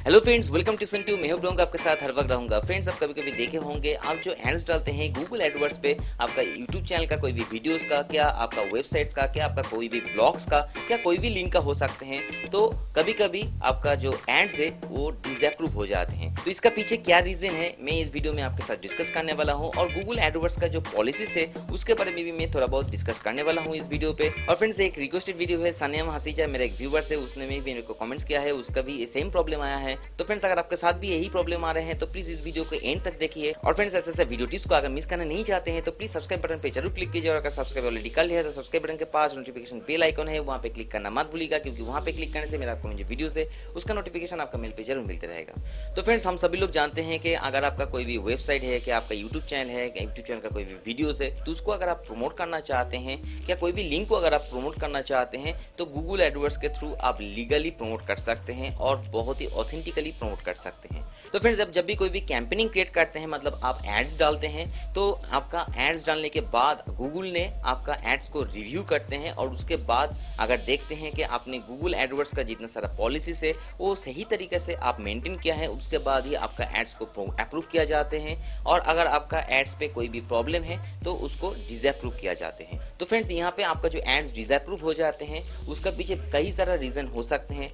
Hello friends, welcome to sun two. मैं हूं आपके साथ हर वक्त रहूंगा। फ्रेंड्स, आप कभी कभी देखे होंगे आप जो एड्स डालते हैं गूगल एडवर्ड्स पे, आपका यूट्यूब चैनल का कोई भी वीडियोस का, क्या आपका वेबसाइट्स का, क्या आपका कोई भी ब्लॉग्स का, क्या कोई भी लिंक का हो सकते हैं, तो कभी कभी आपका जो एड्स है वो डिसअप्रूव हो जाते हैं। तो इसका पीछे क्या रीजन है, मैं इस वीडियो में आपके साथ डिस्कस करने वाला हूँ। और गूगल एडवर्ड्स का जो पॉलिसीज है उसके बारे में भी मैं थोड़ा बहुत डिस्कस करने वाला हूँ इस वीडियो पे। और फ्रेंड्स, एक रिक्वेस्टेड वीडियो है, सानिया हसीजा मेरा एक व्यूअर्स है, उसने भी मेरे को कमेंट्स किया है, उसका भी सेम प्रॉब्लम आया है। तो फ्रेंड्स, अगर आपके साथ भी यही प्रॉब्लम आ रहे हैं तो प्लीज इस वीडियो को एंड तक देखिए। और फ्रेंड्स, ऐसे वीडियो टिप्स को अगर मिस करना नहीं चाहते हैं तो प्लीज सब्सक्राइब बटन पे जरूर क्लिक कीजिए। और अगर सब्सक्राइब ऑलरेडी कर लिया है तो सब्सक्राइब बटन के पास नोटिफिकेशन बेल आइकन है, वहां पे क्लिक करना मत भूलिएगा, क्योंकि वहां पे क्लिक करने से मेरा आपको जो वीडियोस है उसका नोटिफिकेशन आपका मेल पे जरूर मिलते रहेगा। तो फ्रेंड्स, हम सभी लोग जानते हैं कि अगर आपका कोई भी वेबसाइट है, कि आपका यूट्यूब चैनल है, यूट्यूब चैनल का कोई भी वीडियोस है, तो उसको अगर आप प्रमोट करना चाहते हैं, क्या कोई भी लिंक को अगर आप प्रमोट करना चाहते हैं, तो गूगल एडवर्ड्स के थ्रू आप लीगली प्रमोट कर सकते हैं और बहुत ही ऑथेंटिकली प्रमोट कर सकते हैं। तो फ्रेंड्स, जब भी कोई भी कैंपेनिंग क्रिएट करते हैं, मतलब आप एड्स डालते हैं, तो आपका एड्स डालने के बाद गूगल ने आपका एड्स को रिव्यू करते हैं और उसके बाद अगर देखते हैं कि आपने गूगल एडवर्ड्स का जितना सारा पॉलिसीज है वो सही तरीके से आप मेंटेन किया है, उसके बाद ही आपका एड्स को अप्रूव किया जाते हैं। और अगर आपका एड्स पे कोई भी प्रॉब्लम है तो उसको डिसअप्रूव किया जाते हैं। तो फ्रेंड्स, यहाँ पे आपका जो एड्स डिसअप्रूव हो जाते हैं उसका पीछे कई सारा रीजन हो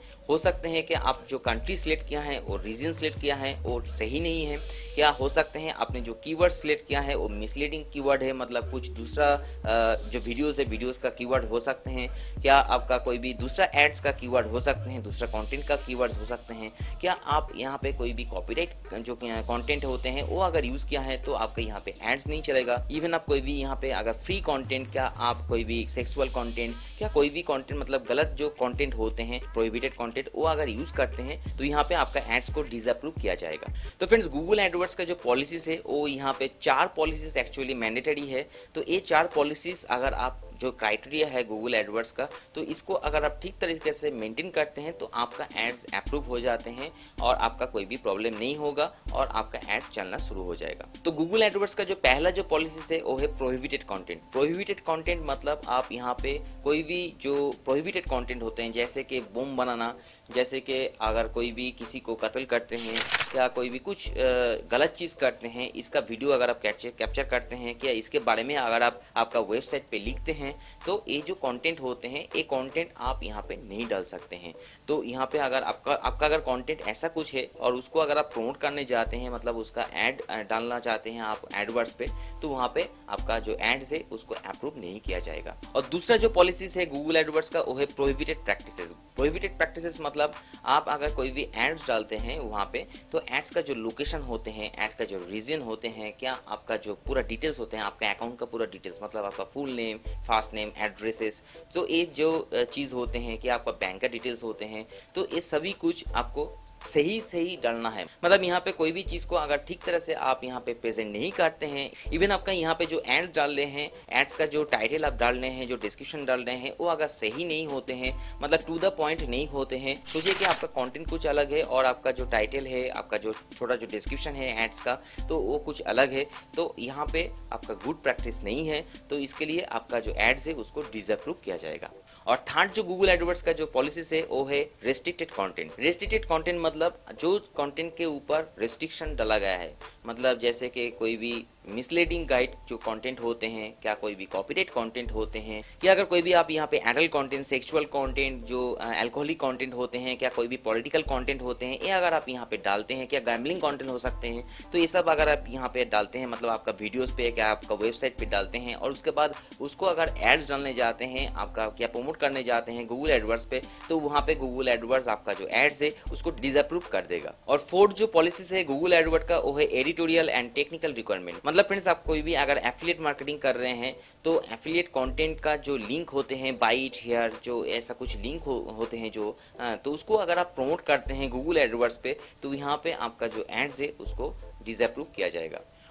सकते हैं कि आप जो कंट्री सिलेक्ट किया है और रीजन सिलेक्ट किया है वो सही नहीं है। क्या हो सकते हैं आपने जो कीवर्ड सिलेक्ट किया है वो मिसलीडिंग कीवर्ड है, मतलब कुछ दूसरा जो वीडियोस है वीडियोस का कीवर्ड हो सकते हैं। क्या आपका कोई भी दूसरा एड्स का कीवर्ड हो सकते हैं, दूसरा कंटेंट का कीवर्ड्स हो सकते हैं। क्या आप यहाँ पे कोई भी कॉपीराइट जो कंटेंट होते हैं वो अगर यूज किया है तो आपका यहाँ पे एड्स नहीं चलेगा। इवन आप कोई भी यहाँ पे अगर फ्री कंटेंट, क्या आप कोई भी सेक्सुअल कंटेंट, क्या कोई भी कंटेंट मतलब गलत जो कंटेंट होते हैं, प्रोहिबिटेड कंटेंट, वो अगर यूज करते हैं तो यहाँ पे आपका एड्स को डिसअप्रूव किया जाएगा। तो फ्रेंड्स, गूगल एडवर्ड्स का जो पॉलिसीज है वो यहाँ पे 4 पॉलिसीज एक्चुअली मैंडेटरी है। तो ये 4 पॉलिसीज अगर आप जो क्राइटेरिया है गूगल एडवर्ड्स का, तो इसको अगर आप ठीक तरीके से मेंटेन करते हैं तो आपका एड्स अप्रूव हो जाते हैं और आपका कोई भी प्रॉब्लम नहीं होगा और आपका एड्स चलना शुरू हो जाएगा। तो गूगल एडवर्ड्स का जो पहला जो पॉलिसी है वो है प्रोहिबिटेड कंटेंट। प्रोहिबिटेड कंटेंट मतलब आप यहाँ पे कोई भी जो प्रोहिबिटेड कंटेंट होते हैं, जैसे कि बम बनाना, जैसे कि अगर कोई भी किसी को कत्ल करते हैं, या कोई भी कुछ गलत चीज़ करते हैं, इसका वीडियो अगर आप कैप्चर करते हैं, क्या इसके बारे में अगर आप आपका वेबसाइट पे लिखते हैं, तो ये जो कंटेंट होते हैं ये कंटेंट आप यहाँ पे नहीं डाल सकते हैं। तो यहाँ पे अगर आपका अगर कंटेंट ऐसा कुछ है और उसको अगर आप प्रमोट करने जाते हैं, मतलब उसका एड डालना चाहते हैं आप एडवर्ड्स पे, तो वहाँ पे आपका जो एड्स है उसको अप्रूव नहीं किया जाएगा। और दूसरा जो पॉलिसीज है गूगल एडवर्ड्स का वो है प्रोहिबिटेड प्रैक्टिसेस। प्रोहिबिटेड प्रैक्टिसेस मतलब आप अगर कोई भी एड्स डालते हैं वहाँ पे, तो एड्स का जो लोकेशन होते हैं, एड का जो रीजन होते हैं, क्या आपका जो पूरा डिटेल्स होते हैं, आपका अकाउंट का पूरा डिटेल्स, मतलब आपका full name, first name, addresses, तो ये जो चीज़ होते हैं, कि आपका बैंक का डिटेल्स होते हैं, तो ये सभी कुछ आपको सही डालना है। मतलब यहाँ पे कोई भी चीज़ को अगर ठीक तरह से आप यहाँ पे प्रेजेंट नहीं करते हैं, इवन आपका यहाँ पे जो एड्स डाल रहे हैं, एड्स का जो टाइटल आप डाल रहे हैं, जो डिस्क्रिप्शन डाल रहे हैं, वो अगर सही नहीं होते हैं, मतलब टू द पॉइंट नहीं होते हैं, सोचिए कि आपका कंटेंट कुछ अलग है और आपका जो टाइटल है, आपका जो छोटा जो डिस्क्रिप्शन है एड्स का, तो वो कुछ अलग है, तो यहाँ पे आपका गुड प्रैक्टिस नहीं है। तो इसके लिए आपका जो एड्स है उसको डिसअप्रूव किया जाएगा। और थर्ड जो गूगल एडवर्ड्स का जो पॉलिसीज है वो है रेस्ट्रिक्टेड कंटेंट। रेस्ट्रिक्टेड कंटेंट मतलब जो कंटेंट के ऊपर रेस्ट्रिक्शन डाला गया है, मतलब जैसे कि कोई भी मिसलीडिंग गाइड जो कंटेंट होते हैं, क्या कोई भी कॉपीराइट कंटेंट होते हैं, या अगर कोई भी आप यहाँ पे एडल्ट कंटेंट, सेक्सुअल कंटेंट, जो अल्कोहलिक कंटेंट होते हैं, क्या कोई भी पॉलिटिकल कंटेंट होते हैं, ये अगर आप यहाँ पे डालते हैं, क्या गैम्बलिंग कंटेंट हो सकते हैं, तो ये सब अगर आप यहाँ पे डालते हैं, मतलब आपका वीडियोस पे, क्या आपका वेबसाइट पे डालते हैं, और उसके बाद उसको अगर एड्स डालने जाते हैं, आपका क्या प्रमोट करने जाते हैं गूगल एडवर्ड्स पे, तो वहाँ पे गूगल एडवर्ड्स आपका जो एड्स है उसको डिसअप्रूव कर देगा। और फोर्थ जो पॉलिसीज है गूगल एडवर्ड का वो है एडिटोरियल एंड टेक्निकल रिक्वायरमेंट। मतलब फ्रेंड्स, आप कोई भी अगर एफिलिएट मार्केटिंग कर रहे हैं तो एफिलिएट कंटेंट का जो लिंक होते हैं, बाय इट हियर, जो ऐसा कुछ लिंक होते हैं जो, तो उसको अगर आप प्रमोट करते हैं गूगल एडवर्ड्स पे, तो यहाँ पे आपका जो एड्स है उसको डिसअप्रूव किया जाएगा।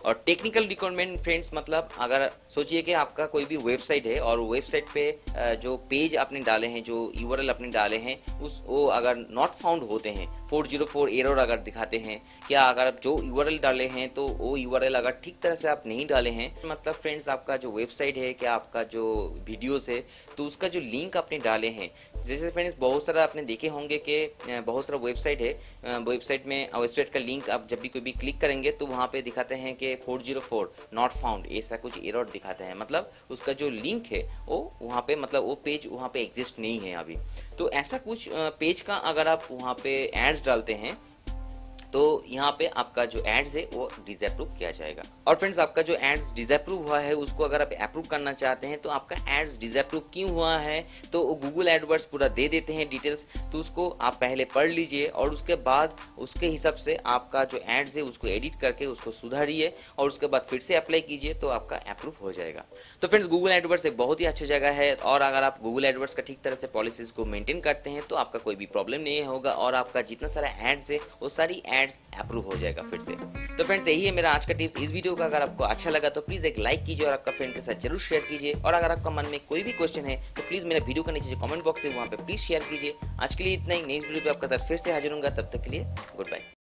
और टेक्निकल रिक्वायरमेंट फ्रेंड्स मतलब अगर सोचिए कि आपका कोई भी वेबसाइट है और वेबसाइट पे जो पेज आपने डाले हैं, जो यूआरएल आपने डाले हैं, वो अगर नॉट फाउंड होते हैं, 404 एरर अगर दिखाते हैं, या अगर आप जो यूआरएल डाले हैं तो वो यूआरएल अगर ठीक तरह से आप नहीं डाले हैं, मतलब फ्रेंड्स आपका जो वेबसाइट है, क्या आपका जो वीडियोस है, तो उसका जो लिंक आपने डाले हैं, जैसे फ्रेंड्स बहुत सारा आपने देखे होंगे कि बहुत सारा वेबसाइट है, वेबसाइट का लिंक आप जब भी कोई भी क्लिक करेंगे तो वहाँ पे दिखाते हैं कि 404 नॉट फाउंड, ऐसा कुछ एरर दिखाते हैं, मतलब उसका जो लिंक है वो वहाँ पे, मतलब वो पेज वहाँ पे एग्जिस्ट नहीं है अभी। तो ऐसा कुछ पेज का अगर आप वहाँ पे एड्स डालते हैं तो यहाँ पे आपका जो एड्स है वो डिसअप्रूव किया जाएगा। और फ्रेंड्स आपका जो एड्स डिसअप्रूव हुआ है उसको अगर आप अप्रूव करना चाहते हैं तो आपका एड्स डिसअप्रूव क्यों हुआ है तो गूगल एडवर्ड्स पूरा दे देते हैं डिटेल्स, तो उसको आप पहले पढ़ लीजिए और उसके बाद उसके हिसाब से आपका जो एड्स है उसको एडिट करके उसको सुधारिए और उसके बाद फिर से अप्लाई कीजिए तो आपका अप्रूव हो जाएगा। तो फ्रेंड्स गूगल एडवर्ड्स एक बहुत ही अच्छी जगह है और अगर आप गूगल एडवर्ड्स का ठीक तरह से पॉलिसीज को मेंटेन करते हैं तो आपका कोई भी प्रॉब्लम नहीं होगा और आपका जितना सारा एड्स है वो सारी एड्स अप्रूव हो जाएगा फिर से। तो फ्रेंड्स यही है मेरा आज का टिप्स। इस वीडियो का अगर आपको अच्छा लगा तो प्लीज एक लाइक कीजिए और आपका फ्रेंड के साथ जरूर शेयर कीजिए और अगर आपका मन में कोई भी क्वेश्चन है तो प्लीज मेरे वीडियो का नीचे जो कमेंट बॉक्स है वहां पे प्लीज शेयर कीजिए। आज के लिए इतना ही, नेक्स्ट वीडियो पे आपका साथ फिर से हाजिर होऊंगा, तब तक के लिए गुड बाय।